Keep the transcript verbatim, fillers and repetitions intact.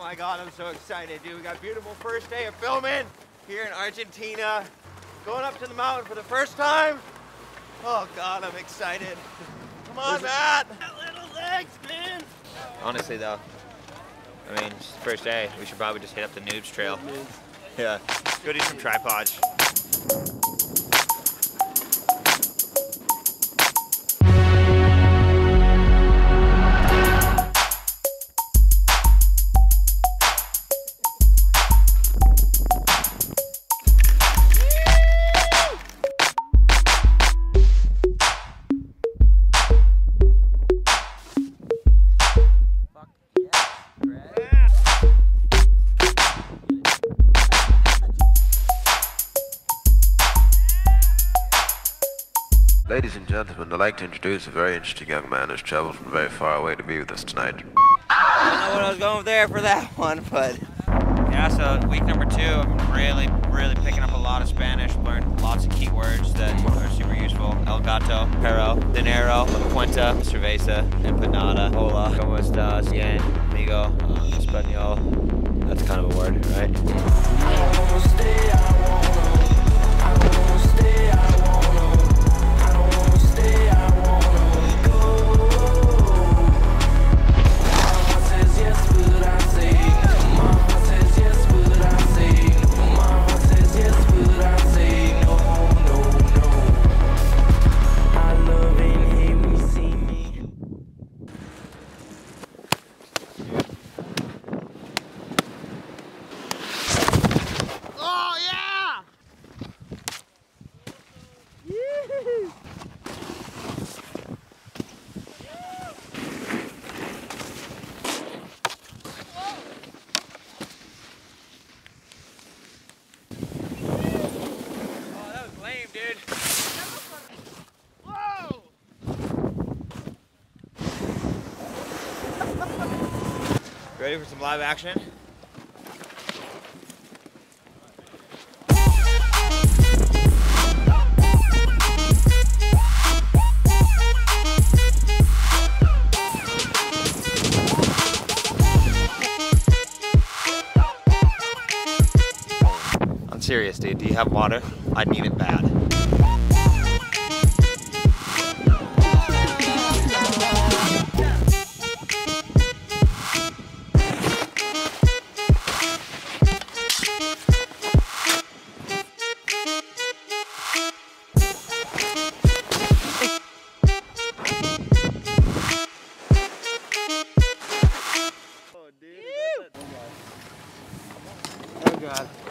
my God, I'm so excited, dude. We got a beautiful first day of filming here in Argentina. Going up to the mountain for the first time. Oh God, I'm excited. Come on, Matt. Little legs, man. Honestly though, I mean, it's the first day. We should probably just hit up the noobs trail. Yeah, go do some tripods. Ladies and gentlemen, I'd like to introduce a very interesting young man who's traveled from very far away to be with us tonight. I don't know what I was going there for that one, but... Yeah, so week number two, I'm really, really picking up a lot of Spanish, learned lots of key words that are super useful. El gato, perro, dinero, cuenta, cerveza, empanada, hola, como estás, bien, amigo, uh, español. That's kind of a word, right? I wanna stay, I wanna, I wanna stay, I wanna. Ready for some live action? I'm serious, dude. Do you have water? I need it bad. Oh God.